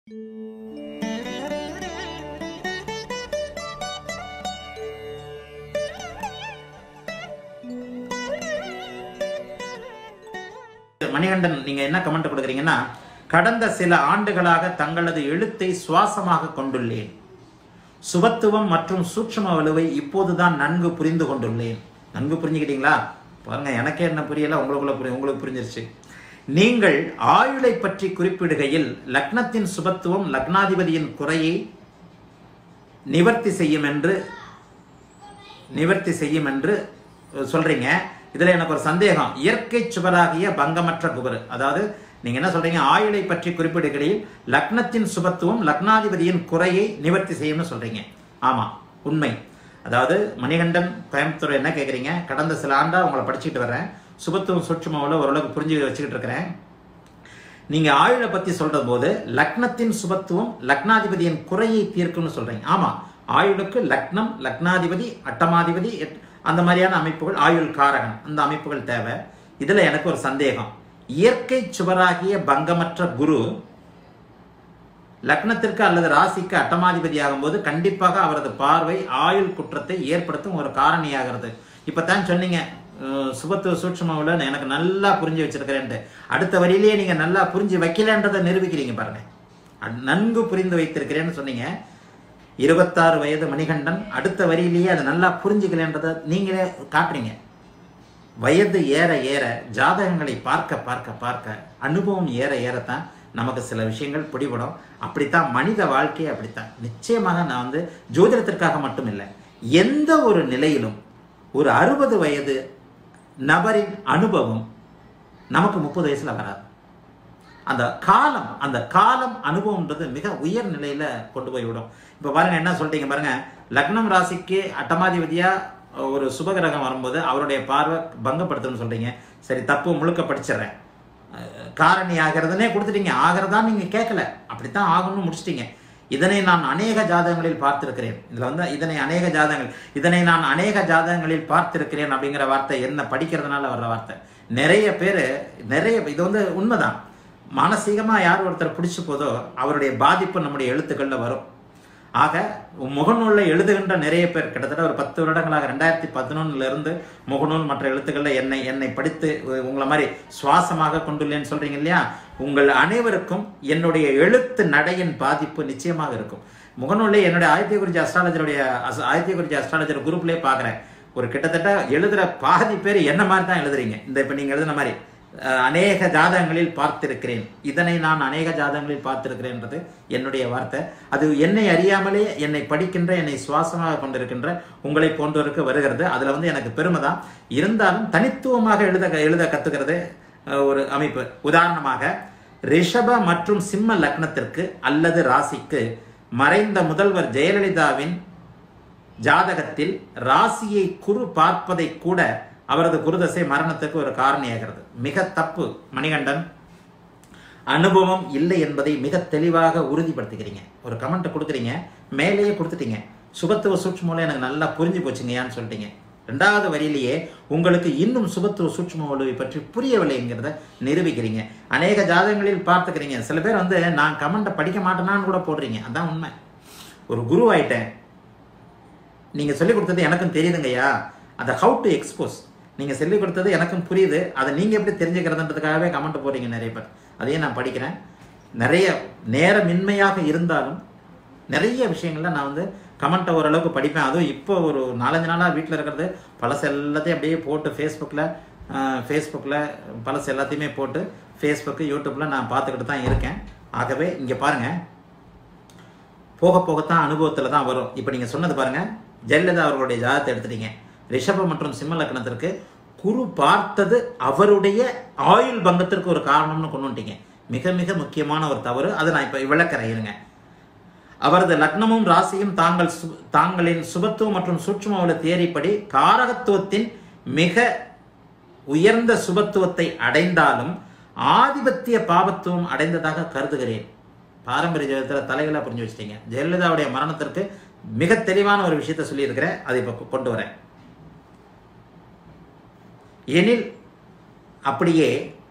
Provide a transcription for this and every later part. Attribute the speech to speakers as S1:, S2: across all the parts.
S1: மணிகண்டன் நீங்க என்ன கமெண்ட் கொடுக்குறீங்கன்னா, கடந்த சில ஆண்டுகளாக தங்களது எழுத்தை சுவாசமாக கொண்டுள்ளேன். சுபத்துவம் மற்றும் சூட்சும வலுவை இப்போதுதான் நன்கு புரிந்து கொண்டுள்ளேன். நன்கு புரிஞ்சுக்கிட்டீங்களா? பாருங்க, எனக்கே என்ன புரியல, உங்களுக்கு புரிஞ்சிருச்சு. நீங்கள் ஆயுளை பற்றி குறிப்பிடுகையில் லக்னத்தின் சுபத்துவம் லக்னாதிபதியின் குறையை நிவர்த்தி செய்யும் என்று சொல்றீங்க. இதுல எனக்கு ஒரு சந்தேகம். இயற்கை சுபராகிய பங்கமற்ற குபர், அதாவது நீங்க என்ன சொல்றீங்க, ஆயுளை பற்றி குறிப்பிடுகையில் லக்னத்தின் சுபத்துவம் லக்னாதிபதியின் குறையை நிவர்த்தி செய்யும்னு சொல்றீங்க. ஆமா, உண்மை. அதாவது மணிகண்டன் கோயம்புத்தூர் என்ன கேட்குறீங்க, கடந்த சில ஆண்டா உங்களை படிச்சுக்கிட்டு வர்றேன், சுபத்துவம் சூட்சுமாவில் ஓரளவுக்கு புரிஞ்சு வச்சுக்கிட்டு இருக்கிறேன். நீங்க ஆயுளை பத்தி சொல்ற போது லக்னத்தின் சுபத்துவம் லக்னாதிபதியின் குறையை தீர்க்கும்னு சொல்றீங்க. ஆமா, ஆயுளுக்கு லக்னம், லக்னாதிபதி, அட்டமாதிபதி, அந்த மாதிரியான அமைப்புகள், ஆயுள் காரகன், அந்த அமைப்புகள் தேவை. இதுல எனக்கு ஒரு சந்தேகம். இயற்கை சுவராகிய பங்கமற்ற குரு லக்னத்திற்கு அல்லது ராசிக்கு அட்டமாதிபதி ஆகும் போது கண்டிப்பாக அவரது பார்வை ஆயுள் குற்றத்தை ஏற்படுத்தும் ஒரு காரணியாகிறது. இப்பதான் சொன்னீங்க சுபத்துவ சூட்சுமாவில் எனக்கு நல்லா புரிஞ்சு வச்சிருக்கிறேன்ட்டு. அடுத்த வரியிலேயே நீங்க நல்லா புரிஞ்சு வைக்கலன்றதை நிரூபிக்கிறீங்க பாருங்க. நன்கு புரிந்து வைத்திருக்கிறேன்னு சொன்னீங்க. 26 வயது மணிகண்டன் அடுத்த வரியிலேயே அதை நல்லா புரிஞ்சுக்கலன்றதை நீங்களே காட்டுறீங்க. வயது ஏற ஏற ஜாதகங்களை பார்க்க அனுபவம் ஏற ஏறத்தான் நமக்கு சில விஷயங்கள் பிடிபடும். அப்படித்தான் மனித வாழ்க்கையை அப்படித்தான். நிச்சயமாக நான் ஜோதிடத்திற்காக மட்டும் இல்லை, எந்த ஒரு நிலையிலும் ஒரு 60 வயது நபரின் அனுபவம் நமக்கு 30 வயசுல வராது. அந்த காலம் அனுபவம்ன்றது மிக உயர் நிலையில கொண்டு போய் விடும். இப்ப பாருங்க, என்ன சொல்றீங்க பாருங்க, லக்னம் ராசிக்கு அட்டமாதிபதியா ஒரு சுபகிரகம் வரும்போது அவருடைய பார்வை பங்கப்படுத்துன்னு சொல்றீங்க. சரி, தப்பு, முழுக்க படிச்சிடறேன். காரணி ஆகிறதுனே கொடுத்துட்டீங்க, ஆகிறதான் நீங்க கேட்கல, அப்படித்தான் ஆகணும்னு முடிச்சிட்டீங்க. இதனை நான் அநேக ஜாதகங்களில் பார்த்திருக்கிறேன். இதுல இதனை நான் அநேக ஜாதகங்களில் பார்த்திருக்கிறேன் அப்படிங்கிற வார்த்தை என்ன படிக்கிறதுனால வர்ற வார்த்தை. நிறைய இது உண்மைதான். மானசீகமா யார் ஒருத்தர் பிடிச்சு போதோ அவருடைய பாதிப்பு நம்முடைய எழுத்துக்கள்ல வரும். ஆக முகநூல்ல எழுதுகின்ற நிறைய பேர், கிட்டத்தட்ட ஒரு 10 வருடங்களாக 2011 இருந்து முகநூல் மற்ற எழுத்துக்கள்ல என்னை படித்து உங்களை மாதிரி சுவாசமாக கொண்டுள்ளேன்னு சொல்றீங்க இல்லையா, உங்கள் அனைவருக்கும் என்னுடைய எழுத்து நடையின் பாதிப்பு நிச்சயமாக இருக்கும். முகநூல்ல என்னுடைய ஆதித்யகுருஜி அஸ்ட்ராலஜர் குரூப்லேயே பார்க்குறேன். ஒரு கிட்டத்தட்ட எழுதுற பாதி பேர் என்ன மாதிரி தான் எழுதுறீங்க. இப்ப நீங்க எழுதுன மாதிரி அநேக ஜாதகங்களில் பார்த்திருக்கிறேன், இதனை நான் அநேக ஜாதகங்களில் பார்த்திருக்கிறேன்றது என்னுடைய வார்த்தை. அது என்னை அறியாமலே என்னை படிக்கின்ற, என்னை சுவாசமாக கொண்டிருக்கின்ற உங்களை போன்றவருக்கு வருகிறது. அதுல எனக்கு பெருமை தான். இருந்தாலும் தனித்துவமாக எழுத கத்துக்கிறது ஒரு அமைப்பு. உதாரணமாக ரிஷப மற்றும் சிம்ம லக்னத்திற்கு அல்லது ராசிக்கு மறைந்த முதல்வர் ஜெயலலிதாவின் ஜாதகத்தில் ராசியை குரு பார்ப்பதை கூட அவரது குருதசை மரணத்துக்கு ஒரு காரணியாகிறது. மிக தப்பு மணிகண்டன். அனுபவம் இல்லை என்பதை மிக தெளிவாக உறுதிப்படுத்திக்கிறீங்க. ஒரு கமெண்ட் கொடுக்குறீங்க, மேலேயே கொடுத்துட்டீங்க. சுபத்துவ சூட்சுமூலம் எனக்கு நல்லா புரிஞ்சு போச்சுங்கயான்னு சொல்லிட்டீங்க. 2வது வரியிலேயே உங்களுக்கு இன்னும் சுபத்துவ சூட்சும வலுவை பற்றி புரியவில்லைங்கிறத நிரூபிக்கிறீங்க. அநேக ஜாதகங்களில் பார்த்துக்கிறீங்க. சில பேர் நான் கமெண்ட்டை படிக்க மாட்டேனான்னு கூட போடுறீங்க. அதான் உண்மை. ஒரு குரு ஆயிட்டேன், நீங்க சொல்லிக் கொடுத்தது எனக்கும் தெரியுதுங்கய்யா, அதை ஹவு டு எக்ஸ்போஸ், நீங்க சொல்லிக் கொடுத்தது எனக்கும் புரியுது, அதை நீங்க எப்படி தெரிஞ்சுக்கிறதுன்றதுக்காகவே கமெண்ட் போடுறீங்க நிறைய பேர். அதையும் நான் படிக்கிறேன். நிறைய நேரமின்மையாக இருந்தாலும் நிறைய விஷயங்கள்ல நான் கமெண்ட்டை ஓரளவுக்கு படிப்பேன். அதுவும் இப்போ ஒரு 4-5 நாளாக வீட்டில் இருக்கிறது பழசு எல்லாத்தையும் அப்படியே போட்டு ஃபேஸ்புக்கில் பழசு எல்லாத்தையுமே போட்டு ஃபேஸ்புக்கு யூடியூப்பில் நான் பார்த்துக்கிட்டு தான் இருக்கேன். ஆகவே இங்கே பாருங்கள், போகத்தான் அனுபவத்தில் தான் வரும். இப்போ நீங்கள் சொன்னது பாருங்கள், ஜெயலலிதா அவர்களுடைய ஜாதகத்தை எடுத்துட்டீங்க. ரிஷபம் மற்றும் சிம்ம லக்னத்திற்கு குரு பார்த்தது அவருடைய ஆயுள் பங்கத்திற்கு ஒரு காரணம்னு கொண்டு வந்துட்டீங்க. மிக மிக முக்கியமான ஒரு தவறு. அதை நான் இப்போ விளக்கறேன் இருங்க. அவரது லக்னமும் ராசியும் தாங்களின் சுபத்துவம் மற்றும் சூட்சும தேரிப்படி காரகத்துவத்தின் மிக உயர்ந்த சுபத்துவத்தை அடைந்தாலும் ஆதிபத்திய பாபத்துவம் அடைந்ததாக கருதுகிறேன். பாரம்பரிய ஜோதிடத்தில் தலைகளை புரிஞ்சு வச்சிட்டீங்க. ஜெயலலிதாவுடைய மரணத்திற்கு மிக தெளிவான ஒரு விஷயத்தை சொல்லியிருக்கிறேன், அதை இப்போ கொண்டு வரேன். எனில் அப்படியே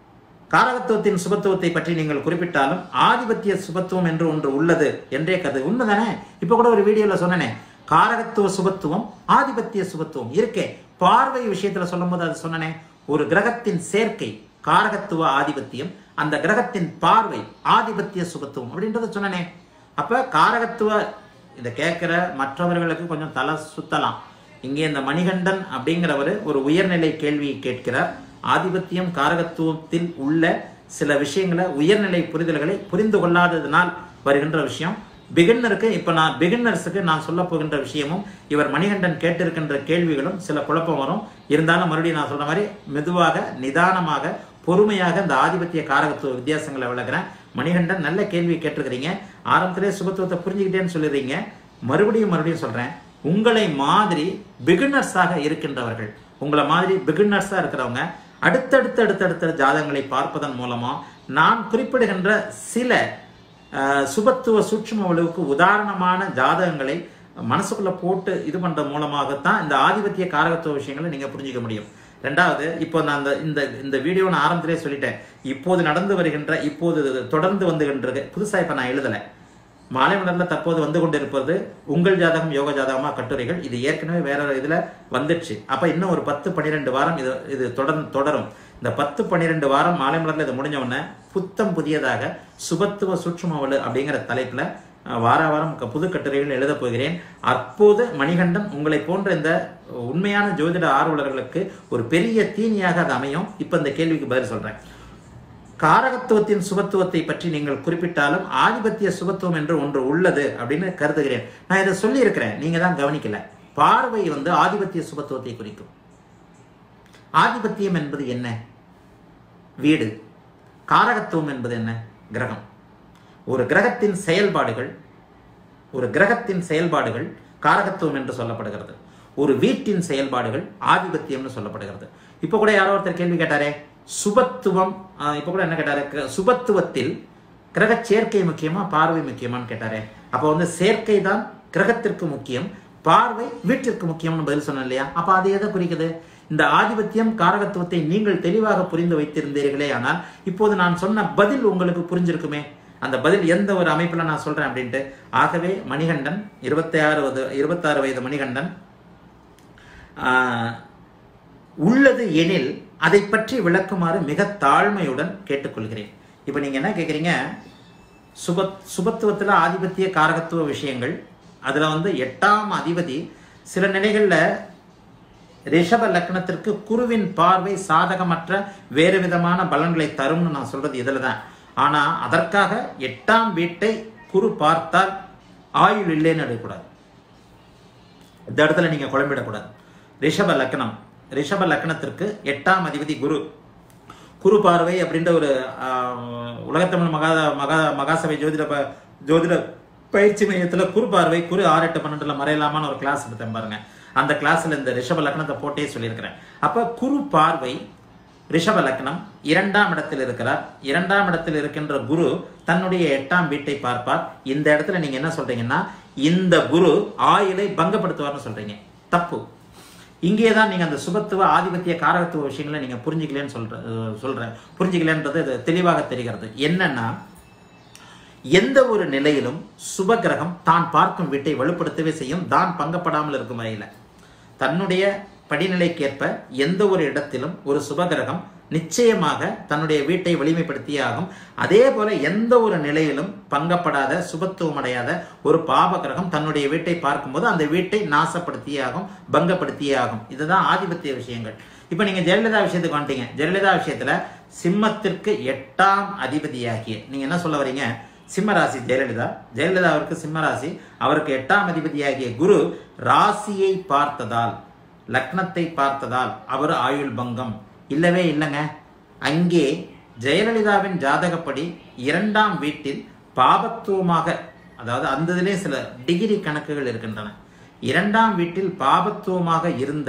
S1: காரகத்துவத்தின் சுபத்துவத்தை பற்றி நீங்கள் குறிப்பிட்டாலும் ஆதிபத்திய சுபத்துவம் என்று ஒன்று உள்ளது என்றே கருது. உண்மைதானே? இப்ப கூட ஒரு வீடியோல சொன்னேனே, காரகத்துவ சுபத்துவம் ஆதிபத்திய சுபத்துவம் இருக்கே. பார்வை விஷயத்துல சொல்லும் போது அது சொன்னனே, ஒரு கிரகத்தின் சேர்க்கை காரகத்துவ ஆதிபத்தியம், அந்த கிரகத்தின் பார்வை ஆதிபத்திய சுபத்துவம் அப்படின்றத சொன்னனே. அப்ப காரகத்துவ இதை கேட்கிற மற்றவர்களுக்கு கொஞ்சம் தலை சுத்தலாம். இங்கே இந்த மணிகண்டன் அப்படிங்கிறவர் ஒரு உயர்நிலை கேள்வியை கேட்கிறார். ஆதிபத்தியம் காரகத்துவத்தில் உள்ள சில விஷயங்களை, உயர்நிலை புரிதல்களை புரிந்து கொள்ளாததினால் வருகின்ற விஷயம். பிகின்னருக்கு இப்போ பிகின்னர்ஸுக்கு நான் சொல்ல போகின்ற விஷயமும் இவர் மணிகண்டன் கேட்டிருக்கின்ற கேள்விகளும் சில குழப்பம் வரும். இருந்தாலும் மறுபடியும் நான் சொல்ற மாதிரி மெதுவாக நிதானமாக பொறுமையாக இந்த ஆதிபத்திய காரகத்துவ வித்தியாசங்களை விளக்குறேன். மணிகண்டன் நல்ல கேள்வி கேட்டிருக்கிறீங்க. ஆரம்பத்திலே சுபத்துவத்தை புரிஞ்சுக்கிட்டேன்னு சொல்லிடுறீங்க. மறுபடியும் சொல்றேன், உங்களை மாதிரி பிகினர்ஸாக இருக்கின்றவர்கள், உங்களை மாதிரி பிகினர்ஸாக இருக்கிறவங்க அடுத்தடுத்த ஜாதகங்களை பார்ப்பதன் மூலமா நான் குறிப்பிடுகின்ற சில சுபத்துவ சூட்சும அளவுக்கு உதாரணமான ஜாதகங்களை மனசுக்குள்ள போட்டு இது பண்றது மூலமாகத்தான் இந்த ஆதிபத்திய காரகத்துவ விஷயங்களை நீங்க புரிஞ்சுக்க முடியும். ரெண்டாவது, இப்போ நான் இந்த வீடியோ நான் ஆரம்பத்திலே சொல்லிட்டேன், இப்போது நடந்து வருகின்ற, இப்போது தொடர்ந்து வந்துகின்றது, புதுசா இப்ப நான் எழுதலை, மாலை மலர்ல தற்போது வந்து கொண்டிருப்பது உங்கள் ஜாதகம் யோக ஜாதகமா கட்டுரைகள். இது ஏற்கனவே வேற இதுல வந்துடுச்சு. அப்ப இன்னும் ஒரு 10-12 வாரம் இது தொடரும். இந்த 10-12 வாரம் மாலை மலர்ல இது முடிஞ்ச உடனே புத்தம் புதியதாக சுபத்துவ சூட்சுமவலு அப்படிங்கிற தலைப்புல வாரம் புது கட்டுரைகள் எழுத போகிறேன். அப்போது மணிகண்டன் உங்களை போன்ற இந்த உண்மையான ஜோதிட ஆர்வலர்களுக்கு ஒரு பெரிய தீனியாக அது அமையும். இப்ப இந்த கேள்விக்கு பதில் சொல்றேன். காரகத்துவத்தின் சுபத்துவத்தை பற்றி நீங்கள் குறிப்பிட்டாலும் ஆதிபத்திய சுபத்துவம் என்று ஒன்று உள்ளது அப்படின்னு கருதுகிறேன். நான் இதை சொல்லி இருக்கிறேன், நீங்க தான் கவனிக்கல. பார்வை ஆதிபத்திய சுபத்துவத்தை குறிக்கும். ஆதிபத்தியம் என்பது என்ன? வீடு. காரகத்துவம் என்பது என்ன? கிரகம். ஒரு கிரகத்தின் செயல்பாடுகள் காரகத்துவம் என்று சொல்லப்படுகிறது. ஒரு வீட்டின் செயல்பாடுகள் ஆதிபத்தியம்னு சொல்லப்படுகிறது. இப்ப கூட யாரோ ஒருத்தர் கேள்வி கேட்டாரே, சுபத்துவம், இப்ப கூட என்ன கேட்டாரு, சுபத்துவத்தில் கிரக சேர்க்கை முக்கியமா பார்வை முக்கியமான்னு கேட்டாரே. அப்ப சேர்க்கை தான் கிரகத்திற்கு முக்கியம், பார்வை வீட்டிற்கு முக்கியம்னு பதில் சொன்னேன் இல்லையா? அப்ப அது எதை குறிக்குது? இந்த ஆதிபத்தியம் காரகத்துவத்தை நீங்கள் தெளிவாக புரிந்து வைத்திருந்தீர்களே ஆனால் இப்போது நான் சொன்ன பதில் உங்களுக்கு புரிஞ்சிருக்குமே. அந்த பதில் எந்த ஒரு அமைப்புல நான் சொல்றேன் அப்படின்ட்டு. ஆகவே மணிகண்டன் 26 வயது மணிகண்டன் உள்ளது எனில் அதை பற்றி விளக்குமாறு மிக தாழ்மையுடன் கேட்டுக்கொள்கிறேன். இப்ப நீங்க என்ன கேட்குறீங்க, சுபத்துவத்துல ஆதிபத்திய காரகத்துவ விஷயங்கள், அதுல 8ஆம் அதிபதி சில நிலைகள்ல ரிஷப லக்னத்திற்கு குருவின் பார்வை சாதகமற்ற வேறு விதமான பலன்களை தரும்னு நான் சொல்றது இதுலதான். ஆனா அதற்காக 8ஆம் வீட்டை குரு பார்த்தால் ஆயுள் இல்லைன்னு அடையக்கூடாது. இந்த இடத்துல நீங்க குழம்பிடக்கூடாது. ரிஷப லக்னத்திற்கு 8ஆம் அதிபதி குரு பார்வை அப்படின்ற ஒரு உலகத்தமிழ் மகாசபை ஜோதிட பயிற்சி மையத்தில் குரு பார்வை, குரு 6-8-12 மறையலாமான்னு ஒரு கிளாஸ் எடுத்தேன் பாருங்க. அந்த கிளாஸ்ல இந்த ரிஷப லக்னத்தை போட்டே சொல்லியிருக்கிறேன். அப்ப குரு பார்வை ரிஷப லக்னம் 2ஆம் இடத்தில் இருக்கிறார். 2ஆம் இடத்தில் இருக்கின்ற குரு தன்னுடைய 8ஆம் வீட்டை பார்ப்பார். இந்த இடத்துல நீங்க என்ன சொல்றீங்கன்னா, இந்த குரு ஆயுளை பங்கப்படுத்துவார்னு சொல்றீங்க. தப்பு. இங்கேதான் நீங்க அந்த சுபத்துவ ஆதிபத்திய காரகத்துவ விஷயங்களை நீங்க புரிஞ்சுக்கலன்றது தெளிவாக தெரிகிறது. என்னன்னா, எந்த ஒரு நிலையிலும் சுப கிரகம் தான் பார்க்கும் வீட்டை வலுப்படுத்தவே செய்யும், தான் பங்கப்படாமல் இருக்கும் வரையில. தன்னுடைய படிநிலைக்கேற்ப எந்த ஒரு இடத்திலும் ஒரு சுபகிரகம் நிச்சயமாக தன்னுடைய வீட்டை வலிமைப்படுத்தியே ஆகும். அதே போல எந்த ஒரு நிலையிலும் பங்கப்படாத சுபத்துவம் அடையாத ஒரு பாப கிரகம் தன்னுடைய வீட்டை பார்க்கும்போது அந்த வீட்டை நாசப்படுத்தியே ஆகும், பங்கப்படுத்தியே ஆகும். இதுதான் ஆதிபத்திய விஷயங்கள். இப்ப நீங்க ஜெயலலிதா விஷயத்துக்கு வந்துட்டீங்க. ஜெயலலிதா விஷயத்துல சிம்மத்திற்கு 8ஆம் அதிபதியாகிய நீங்க என்ன சொல்ல வரீங்க, சிம்மராசி ஜெயலலிதா அவருக்கு சிம்மராசி, அவருக்கு 8ஆம் அதிபதியாகிய குரு ராசியை பார்த்ததால், லக்னத்தை பார்த்ததால் அவர் ஆயுள் பங்கம் இல்லவே இல்லைங்க. அங்கே ஜெயலலிதாவின் ஜாதகப்படி 2ஆம் வீட்டில் பாபத்துவமாக, அதாவது அந்த இதிலே சில டிகிரி கணக்குகள் இருக்கின்றன. 2ஆம் வீட்டில் பாபத்துவமாக இருந்த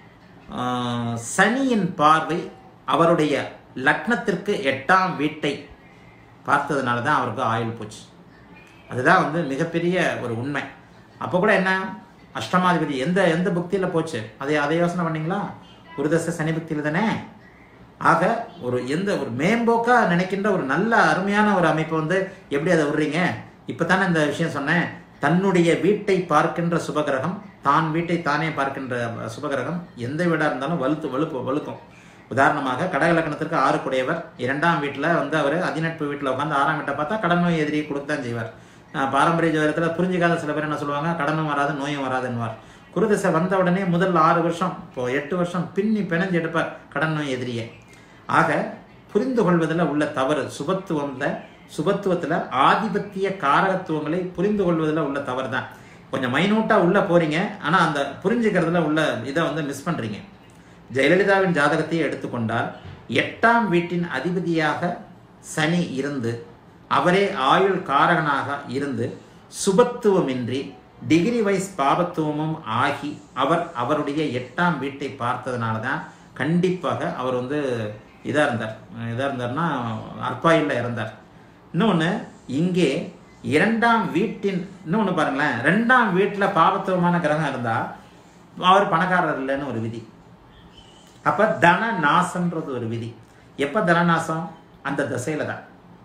S1: சனியின் பார்வை அவருடைய லக்னத்திற்கு 8ஆம் வீட்டை பார்த்ததுனால தான் அவருக்கு ஆயுள் போச்சு. அதுதான் மிகப்பெரிய ஒரு உண்மை. அப்போ கூட என்ன, அஷ்டமாதிபதி எந்த புக்தியில் போச்சு, அதை யோசனை பண்ணீங்களா? குருதச சனி புக்தியில் தானே. ஆக எந்த ஒரு மேம்போக்கா நினைக்கின்ற ஒரு நல்ல அருமையான ஒரு அமைப்பை வந்து எப்படி அதை விடுறீங்க? இப்போ தானே இந்த விஷயம் சொன்னேன். தன்னுடைய வீட்டை பார்க்கின்ற சுபகிரகம், தான் வீட்டை தானே பார்க்கின்ற சுபகிரகம் எந்த வீடாக இருந்தாலும் வலுக்கும். உதாரணமாக கடக லக்னத்திற்கு 6 குடையவர் 2ஆம் வீட்டில் வந்து அவர் அதிநட்பு வீட்டில் உட்காந்து 6ஆம் வீட்டை பார்த்தா கடன் நோய் எதிரியை கொடுத்தான் செய்வார். பாரம்பரிய ஜோதிடத்தில் புரிஞ்சுக்காத சில பேர் என்ன சொல்லுவாங்க, கடனும் வராது நோயும் வராதுன்னுவார். குருதசை வந்த உடனே முதல் 6 வருஷம், இப்போ 8 வருஷம் பின்னி பிணைஞ்சு எடுப்பார் கடன் நோய் எதிரியை. ஆக புரிந்து கொள்வதில் உள்ள தவறு, சுபத்துவத்தில் ஆதிபத்திய காரகத்துவங்களை புரிந்து கொள்வதில் உள்ள தவறு தான். கொஞ்சம் மைனூட்டாக உள்ளே போகிறீங்க, ஆனால் அந்த புரிஞ்சுக்கிறதுல உள்ள இதை வந்து மிஸ் பண்ணுறீங்க. ஜெயலலிதாவின் ஜாதகத்தையே எடுத்துக்கொண்டால் 8ஆம் வீட்டின் அதிபதியாக சனி இருந்து அவரே ஆயுள் காரகனாக இருந்து சுபத்துவமின்றி டிகிரி வைஸ் பாபத்துவமும் ஆகி அவருடைய 8ஆம் வீட்டை பார்த்ததுனால தான் கண்டிப்பாக அவர் வந்து இதாக இருந்தார்னா அற்பாயுள்ள இறந்தார். இன்னொன்று இங்கே 2ஆம் வீட்டின் இன்னொன்று பாருங்களேன், 2ஆம் வீட்டில் பாபத்துவமான கிரகம் இருந்தால் அவர் பணக்காரர் இல்லைன்னு ஒரு விதி. அப்போ தன நாசம்ன்றது ஒரு விதி. எப்போ தனநாசம்? அந்த திசையில தான்.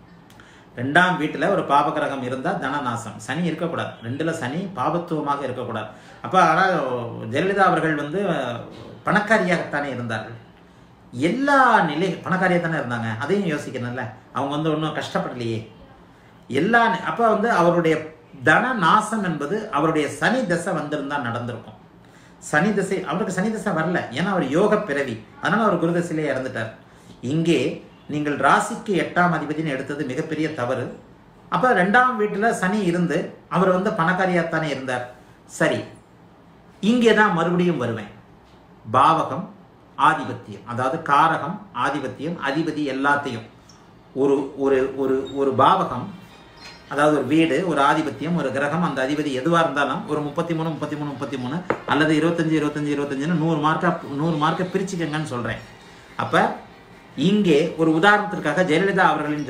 S1: 2ஆம் வீட்டில் ஒரு பாபகிரகம் இருந்தால் தனநாசம். சனி இருக்கக்கூடாது. 2ல் சனி பாபத்துவமாக இருக்கக்கூடாது. அப்போ ஆனால் ஜெயலலிதா அவர்கள் வந்து பணக்காரியாகத்தானே இருந்தார்கள். எல்லா பணக்காரியாக தானே இருந்தாங்க. அதையும் யோசிக்கணும்ல. அவங்க வந்து ஒன்றும் கஷ்டப்படலையே. அப்போ வந்து அவருடைய தன நாசம் என்பது அவருடைய சனி தசை வந்திருந்தால் நடந்திருக்கும். சனி தசை அவருக்கு சனி தசை வரல, ஏன்னா அவர் யோக பிறவி, அதனால அவர் குருதசையிலே இறந்துட்டார். இங்கே நீங்கள் ராசிக்கு 8ஆம் அதிபதினு எடுத்தது மிகப்பெரிய தவறு. அப்போ 2ஆம் வீட்டில் சனி இருந்து அவர் வந்து பணக்காரியாகத்தானே இருந்தார். சரி, இங்கே தான் மறுபடியும் வருவேன். பாவகம் ஆதிபத்தியம், அதாவது காரகம் ஆதிபத்தியம், அதிபதி எல்லாத்தையும் ஒரு பாவகம், அதாவது ஒரு வீடு, ஒரு ஆதிபத்தியம், ஒரு கிரகம், அந்த அதிபதி எதுவாக இருந்தாலும் ஒரு 33 அல்லது 25 100 மார்க்கை பிரிச்சுக்கங்கன்னு சொல்கிறேன். அப்போ இங்கே ஒரு உதாரணத்திற்காக ஜெயலலிதா அவர்களின்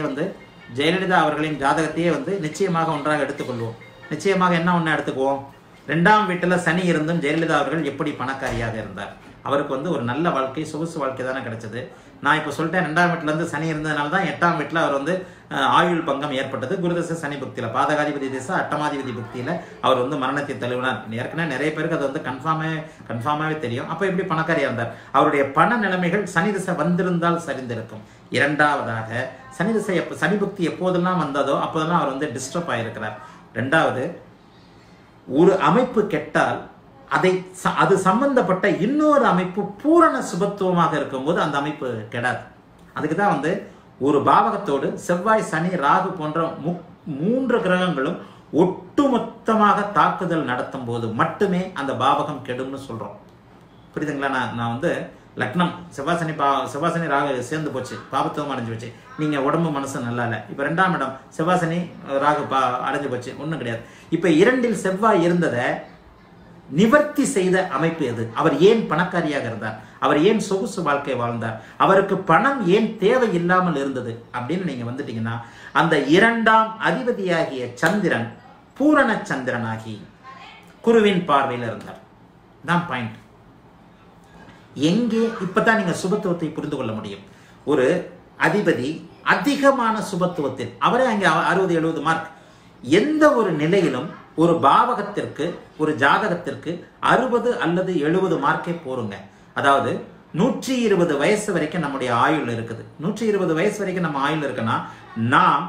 S1: ஜாதகத்தையே வந்து நிச்சயமாக ஒன்றாக எடுத்துக்கொள்வோம். நிச்சயமாக என்ன ஒன்று எடுத்துக்குவோம்? 2ஆம் வீட்டில் சனி இருந்தும் ஜெயலலிதா அவர்கள் எப்படி பணக்காரியாக இருந்தார்? அவருக்கு வந்து ஒரு நல்ல வாழ்க்கை, சொகுசு வாழ்க்கை தானே கிடைச்சது. நான் இப்போ சொல்லிட்டேன், 2ஆம் வீட்டிலேருந்து சனி இருந்ததுனால தான் 8ஆம் வீட்டில் அவர் வந்து ஆயுள் பங்கம் ஏற்பட்டது. குருதசை சனி பக்தியில், பாதகாதிபதி திசை அட்டமாதிபதி பக்தியில் அவர் வந்து மரணத்தை தழுவினார். ஏற்கனவே நிறைய பேருக்கு அது வந்து கன்ஃபார்மாகவே தெரியும். அப்போ எப்படி பணக்காரியாக இருந்தார்? அவருடைய பண நிலைமைகள் சனி திசை வந்திருந்தால் சரிந்திருக்கும். 2ஆவதாக சனி திசை சனி பக்தி எப்போதெல்லாம் வந்ததோ அப்போதெல்லாம் அவர் வந்து டிஸ்டர்ப் ஆகியிருக்கிறார். 2வது, ஒரு அமைப்பு கெட்டால் அது சம்பந்தப்பட்ட இன்னொரு அமைப்பு பூரண சுபத்துவமாக இருக்கும்போது அந்த அமைப்பு கெடாது. அதுக்கு தான் வந்து ஒரு பாவகத்தோடு செவ்வாய், சனி, ராகு போன்ற 3 கிரகங்களும் ஒட்டுமொத்தமாக தாக்குதல் நடத்தும் போது மட்டுமே அந்த பாவகம் கெடும்னு சொல்றோம். புரியுதுங்களா? நான் வந்து லக்னம் செவ்வாசனி ராகு சேர்ந்து போச்சு, பாபத்துவம் அடைஞ்சு போச்சு, நீங்க உடம்பு மனசு நல்லா இல்லை. இப்போ 2ஆம் இடம் செவ்வாசனி ராகு அடைஞ்சு போச்சு, ஒன்றும் கிடையாது. இப்போ 2ல் செவ்வாய் இருந்ததை நிவர்த்தி செய்த அமைப்பு எது? அவர் ஏன் பணக்காரியாக இருந்தார்? அவர் ஏன் சொகுசு வாழ்க்கை வாழ்ந்தார்? அவருக்கு பணம் ஏன் தேவை இல்லாமல் இருந்தது அப்படின்னு நீங்க வந்துட்டீங்கன்னா, அந்த 2ஆம் அதிபதியாகிய சந்திரன் பூரண சந்திரனாகி குருவின் பார்வையில் இருந்தார். தான் பாயிண்ட். எங்கே இப்பதான் நீங்க சுபத்துவத்தை புரிந்து கொள்ள முடியும். ஒரு அதிபதி அதிகமான சுபத்துவத்தில், அவரே அங்கே 60-70 மார்க். எந்த ஒரு நிலையிலும் ஒரு பாவகத்திற்கு, ஒரு ஜாதகத்திற்கு 60 அல்லது 70 மார்க்கே போருங்க. அதாவது 120 வயசு வரைக்கும் நம்முடைய ஆயுள் இருக்குது. 120 வயசு வரைக்கும் நம்ம ஆயுள் இருக்குன்னா நாம்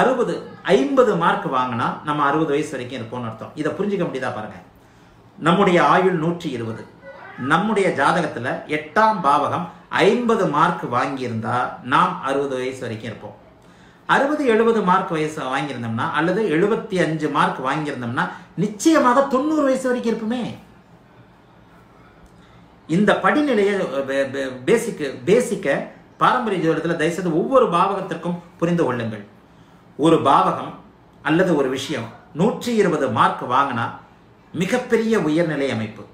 S1: 50 மார்க் வாங்கினா நம்ம 60 வயசு வரைக்கும் இருப்போம்னு அர்த்தம். இதை புரிஞ்சுக்க முடியுதா பாருங்க. நம்முடைய ஆயுள் 120, நம்முடைய ஜாதகத்துல 8ஆம் பாவகம் 50 மார்க் வாங்கியிருந்தா நாம் 60 வயசு வரைக்கும் இருப்போம். 60-70 மார்க் வயசு வாங்கியிருந்தோம்னா அல்லது 75 மார்க் வாங்கியிருந்தோம்னா நிச்சயமாக 90 வயசு வரைக்கும் இருப்போமே. இந்த படிநிலையை பேசிக்க பாரம்பரிய ஜோதிடத்தில் தயவுசெய்து ஒவ்வொரு பாவகத்திற்கும் புரிந்து கொள்ளுங்கள். ஒரு பாவகம் அல்லது ஒரு விஷயம் 120 மார்க் வாங்கினா மிகப்பெரிய உயர்நிலை அமைப்பு.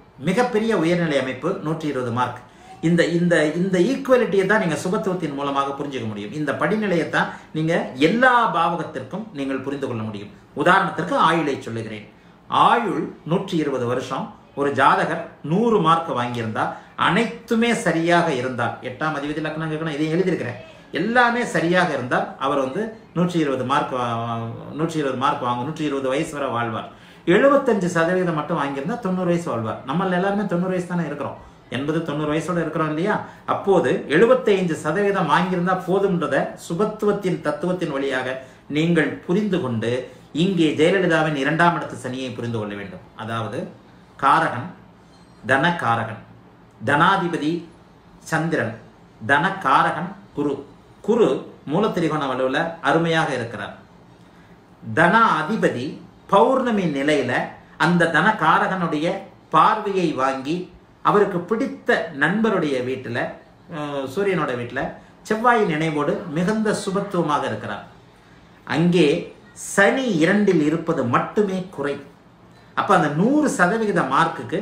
S1: 120 மார்க். இந்த ஈக்குவலிட்டியை தான் நீங்க சுபத்துவத்தின் மூலமாக புரிஞ்சுக்க முடியும். இந்த படிநிலையை தான் நீங்க எல்லா பாவகத்திற்கும் நீங்கள் புரிந்து கொள்ள முடியும். உதாரணத்திற்கு ஆயுளை சொல்லுகிறேன். ஆயுள் 120 வருஷம். ஒரு ஜாதகர் 100 மார்க் வாங்கியிருந்தா அனைத்துமே சரியாக இருந்தால், 8ஆம் அதிபதி லக்னம் கேட்கணும், இதை எழுதியிருக்கிறேன், எல்லாமே சரியாக இருந்தால் அவர் வந்து 120 மார்க் வாங்க, 120 வயசு வரை வாழ்வார். 75% மட்டும் வாங்கியிருந்தா 90 வயசு வாழ்வார். நம்ம எல்லாருமே 90 வயசு தானே இருக்கிறோம், 80-90 வயசோட இருக்கிறோம் இல்லையா? அப்போது 75% வாங்கியிருந்தா போதும்ன்றத சுபத்துவத்தின் தத்துவத்தின் வழியாக நீங்கள் புரிந்து கொண்டு இங்கே ஜெயலலிதாவின் 2ஆம் இடத்து சனியை புரிந்து கொள்ள வேண்டும். அதாவது காரகன் தனகாரகன், தனாதிபதி சந்திரன், தனகாரகன் குரு. குரு மூலத்திரிகோண வலுவில் அருமையாக இருக்கிறார். தன அதிபதி பௌர்ணமி நிலையில அந்த தனகாரகனுடைய பார்வையை வாங்கி அவருக்கு பிடித்த நண்பருடைய வீட்டில், சூரியனோட வீட்டில் செவ்வாயின் நினைவோடு மிகுந்த சுபத்துவமாக இருக்கிறார். அங்கே சனி 2இல் இருப்பது மட்டுமே குறை. அப்ப அந்த 100% மார்க்குக்கு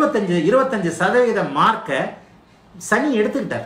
S1: 25% மார்க்கை சனி எடுத்துக்கிட்டார்.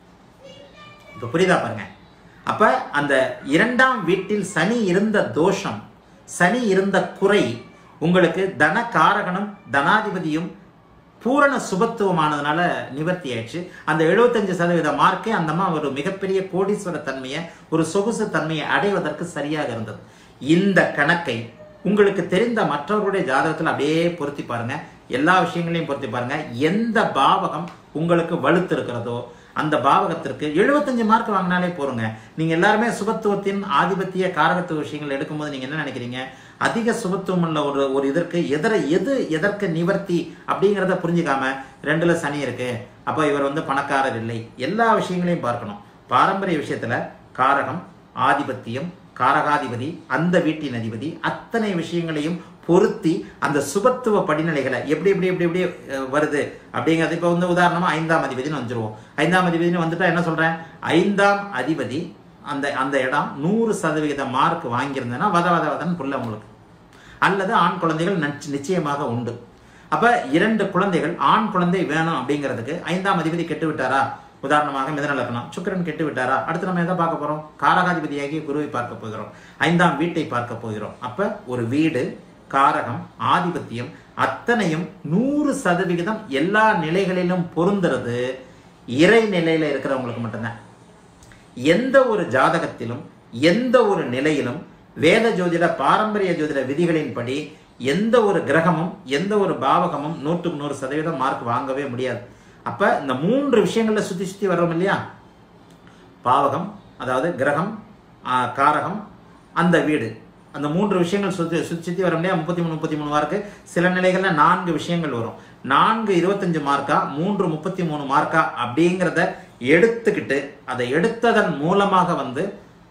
S1: இப்ப புரியுதா பாருங்க. அப்ப அந்த 2ஆம் வீட்டில் சனி இருந்த தோஷம், சனி இருந்த குறை உங்களுக்கு தனகாரகனும் தனாதிபதியும் பூரண சுபத்துவமானதுனால நிவர்த்தி ஆயிடுச்சு. அந்த 75% மார்க்கே அந்தமா ஒரு மிகப்பெரிய கோடீஸ்வர தன்மையை, ஒரு சொகுசு தன்மையை அடைவதற்கு சரியாக இருந்தது. இந்த கணக்கை உங்களுக்கு தெரிந்த மற்றவர்களுடைய ஜாதகத்தில் அப்படியே பொருத்தி பாருங்க, எல்லா விஷயங்களையும் பொருத்தி பாருங்க. எந்த பாவகம் உங்களுக்கு வலுத்து இருக்கிறதோ அந்த பாவகத்திற்கு 75 மார்க் வாங்கினாலே போருங்க. நீங்க எல்லாருமே சுபத்துவத்தின் ஆதிபத்திய காரகத்துவ விஷயங்கள் எடுக்கும்போது நீங்க என்ன நினைக்கிறீங்க? அதிக சுபத்துவம் உள்ள ஒரு இதற்கு எதற்கு நிவர்த்தி அப்படிங்கிறத புரிஞ்சுக்காம 2ல சனி இருக்கு, அப்போ இவர் வந்து பணக்காரர் இல்லை, எல்லா விஷயங்களையும் பார்க்கணும். பாரம்பரிய விஷயத்துல காரகம், ஆதிபத்தியம், காரகாதிபதி, அந்த வீட்டின் அதிபதி, அத்தனை விஷயங்களையும் பொருத்தி அந்த சுபத்துவ படிநிலைகளை எப்படி எப்படி எப்படி எப்படி வருது அப்படிங்கிறது. இப்போ வந்து உதாரணமா 5ஆம் அதிபதினு வந்துருவோம். 5ஆம் அதிபதினு வந்துட்டா என்ன சொல்றேன்? 5ஆம் அதிபதி அந்த இடம் 100% மார்க் வாங்கியிருந்தேன்னா வதன்னு புள்ள உங்களுக்கு, அல்லது ஆண் குழந்தைகள் நிச்சயமாக உண்டு. அப்ப 2 குழந்தைகள், ஆண் குழந்தை வேணும் அப்படிங்கிறதுக்கு 5ஆம் அதிபதி கெட்டு விட்டாரா? உதாரணமாக மிதன லக்னம், சுக்கிரன் கெட்டு விட்டாரா? அடுத்து நம்ம எதை பார்க்க போறோம்? காரகாதிபதியாகிய குருவை பார்க்க போகிறோம், 5ஆம் வீட்டை பார்க்க போகிறோம். அப்ப ஒரு வீடு, காரகம், ஆதிபத்தியம் அத்தனையும் 100% எல்லா நிலைகளிலும் பொருந்துறது இறை நிலையில இருக்கிறவங்களுக்கு மட்டும்தான். எந்த ஒரு ஜாதகத்திலும் எந்த ஒரு நிலையிலும் வேத ஜோதிட பாரம்பரிய ஜோதிட விதிகளின்படி எந்த ஒரு கிரகமும் எந்த ஒரு பாவகமும் 100% மார்க் வாங்கவே முடியாது. அப்ப இந்த 3 விஷயங்கள்ல சுத்தி வர்றோம் இல்லையா? பாவகம், அதாவது கிரகம், காரகம், அந்த வீடு, அந்த 3 விஷயங்கள் சுத்தி வர முடியாது. 33 மார்க்கு. சில நிலைகள்ல 4 விஷயங்கள் வரும். 4 25 மார்க்கா, 3 33 மார்க்கா அப்படிங்கிறத எடுத்துக்கிட்டு அதை எடுத்ததன் மூலமாக வந்து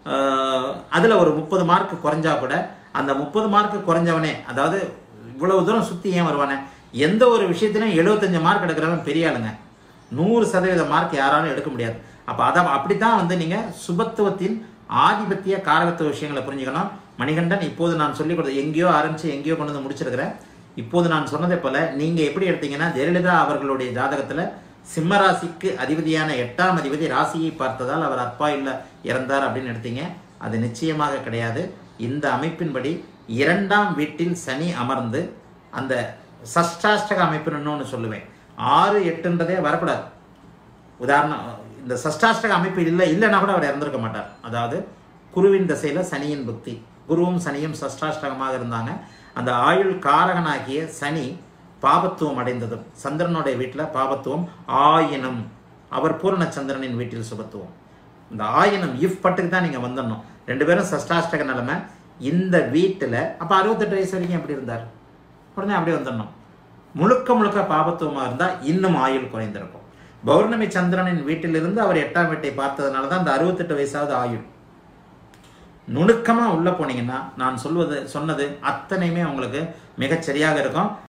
S1: அதுல ஒரு 30 மார்க் குறைஞ்சா கூட அந்த 30 மார்க் குறைஞ்சவனே, அதாவது இவ்வளவு தூரம் சுத்தி ஏன் வருவானே, எந்த ஒரு விஷயத்திலும் 75 மார்க் எடுக்கிறவன் பெரிய ஆளுங்க. 100% மார்க் யாராலும் எடுக்க முடியாது. அப்ப அப்படித்தான் வந்து நீங்க சுபத்துவத்தின் ஆதிபத்திய காரகத்துவ விஷயங்களை புரிஞ்சுக்கணும். மணிகண்டன், இப்போது நான் சொல்லிக் கொடுத்த எங்கேயோ ஆரம்பிச்சு எங்கேயோ கொண்டு வந்து முடிச்சிருக்கிறேன். இப்போது நான் சொன்னதை போல நீங்க எப்படி எடுத்தீங்கன்னா, ஜெயலலிதா அவர்களுடைய ஜாதகத்துல சிம்ம ராசிக்கு அதிபதியான 8ஆம் அதிபதி ராசியை பார்த்ததால் அவர் அப்பா இல்ல இறந்தார் அப்படின்னு எடுத்தீங்க. அது நிச்சயமாக கிடையாது. இந்த அமைப்பின்படி 2ஆம் வீட்டில் சனி அமர்ந்து அந்த சஷ்டாஷ்டக அமைப்புன்னு இன்னொன்று சொல்லுவேன். 6, 8ன்றதே வரக்கூடாது. உதாரணம், இந்த சஷ்டாஷ்டக அமைப்பு இல்லைன்னா கூட அவர் இறந்திருக்க மாட்டார். அதாவது குருவின் திசையில சனியின் புக்தி, குருவும் சனியும் சஷ்டாஷ்டகமாக இருந்தாங்க. அந்த ஆயுள் காரகனாகிய சனி பாபத்துவம் அடைந்ததும், சந்திரனுடைய வீட்டில் பாபத்துவம் ஆயினும் அவர் பூரண சந்திரனின் வீட்டில் சுபத்துவம். இந்த ஆயினும் இஃப் பட்டுக்கு தான் நீங்க வந்துடணும். 2 பேரும் சஷ்டாஷ்டக நிலைமை. இந்த வீட்டில் அப்ப 68 வயசு வரைக்கும் எப்படி இருந்தார்? உடனே அப்படியே வந்துடணும். முழுக்க பாபத்துவமாக இருந்தால் இன்னும் ஆயுள் குறைந்திருக்கும். பௌர்ணமி சந்திரனின் வீட்டிலிருந்து அவர் 8ஆம் வீட்டை பார்த்ததுனால தான் அந்த 68 வயசாவது ஆயுள். நுணுக்கமா உள்ள போனீங்கன்னா நான் சொன்னது அத்தனையுமே உங்களுக்கு மிகச்சரியாக இருக்கும்.